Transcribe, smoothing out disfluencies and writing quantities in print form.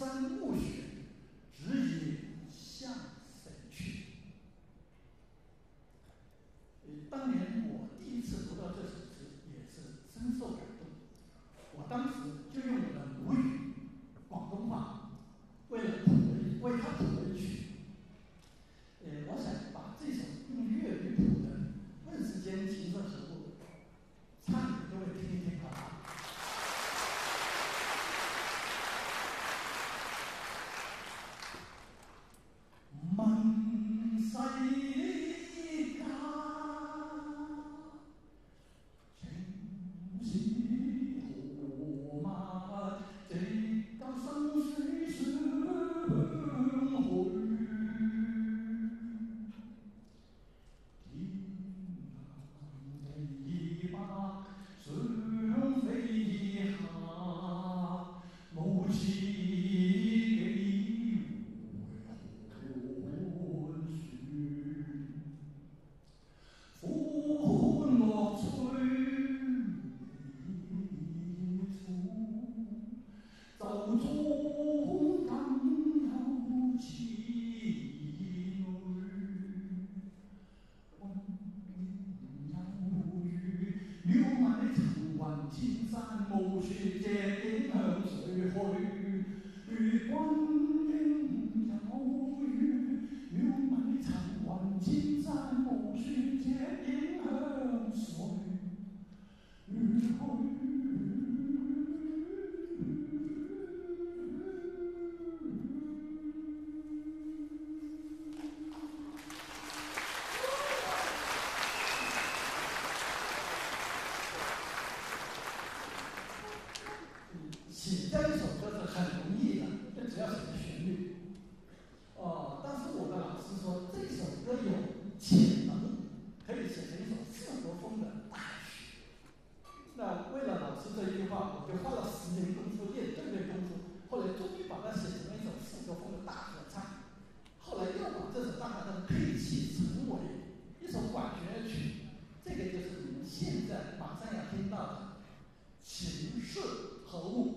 山暮雪，指引向谁去？当年我第一次读到这首诗，也是深受感动。我当时就用我的母语广东话，为他谱了一曲。我想把这首用粤语谱的《问世间情深何物》唱给各位听一听，好吧？問世間情是何物，直到生死相許。天南地北雙飛下，無知幾回寒暑。歡樂催促，就中等候詞淚。渺茫的層雲千山無說借影向誰去？如君應有語，渺茫的層雲千山無說借影向誰去？写这一首歌是很容易的，就只要写个旋律。当时我的老师说这首歌有潜能，可以写成一首4国风的大曲。那为了老师这一句话，我就花了10年功夫练这个功夫，后来终于把它写成了一首4国风的大合唱。后来又把这首大合唱配器成为一首管弦乐曲，这个就是你们现在马上要听到的《情是何物》。